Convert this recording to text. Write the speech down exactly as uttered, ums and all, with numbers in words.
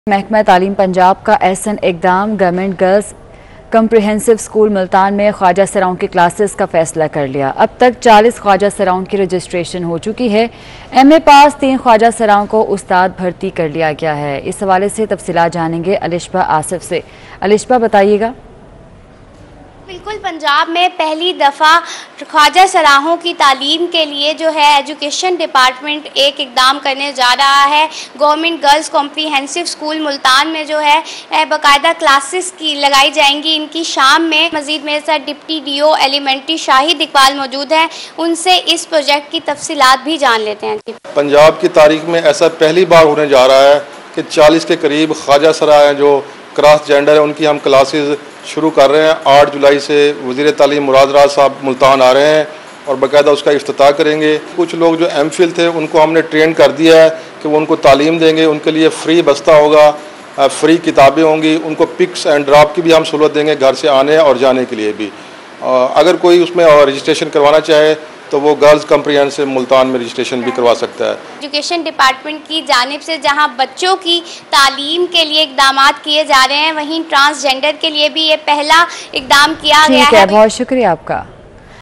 महकमा तालीम पंजाब का एहसन इकदाम government girls comprehensive school Multan में ख्वाजा सराओं की क्लासेस का फैसला कर लिया। अब तक चालीस ख्वाजा सराओं की रजिस्ट्रेशन हो चुकी है। एम ए पास तीन ख्वाजा सराओं को उस्ताद भर्ती कर लिया गया है। इस हवाले से तफसीलात जानेंगे अलिशबा आसिफ से। अलिशबा बताइएगा। बिल्कुल, पंजाब में पहली दफ़ा ख्वाजा सराहों की तालीम के लिए जो है एजुकेशन डिपार्टमेंट एक इकदाम करने जा रहा है। Government girls comprehensive school Multan में जो है बाकायदा क्लासेस की लगाई जाएंगी इनकी शाम में। मजीद मेरे साथ deputy D O elementary Shahid Iqbal मौजूद हैं, उनसे इस प्रोजेक्ट की तफसीलात भी जान लेते हैं। पंजाब की तारीख में ऐसा पहली बार होने जा रहा है कि चालीस के करीब ख्वाजा सरा हैं जो क्रॉस जेंडर है, उनकी हम क्लासेस शुरू कर रहे हैं। आठ जुलाई से वज़ीर तालीम मुराद राज साहब मुल्तान आ रहे हैं और बाकायदा उसका इफ्तिताह करेंगे। कुछ लोग जो एम फिल थे उनको हमने ट्रेन कर दिया है कि वो उनको तालीम देंगे। उनके लिए फ़्री बस्ता होगा, फ्री किताबें होंगी, उनको पिक्स एंड ड्रॉप की भी हम सहूलत देंगे घर से आने और जाने के लिए भी। अगर कोई उसमें रजिस्ट्रेशन करवाना चाहे तो वो गर्ल्स कम्प्रिहेंसिव मुल्तान में रजिस्ट्रेशन भी करवा सकता है। एजुकेशन डिपार्टमेंट की जानिब से जहां बच्चों की तालीम के लिए इकदाम किए जा रहे हैं, वहीं ट्रांसजेंडर के लिए भी ये पहला इकदाम किया गया है। बहुत शुक्रिया आपका।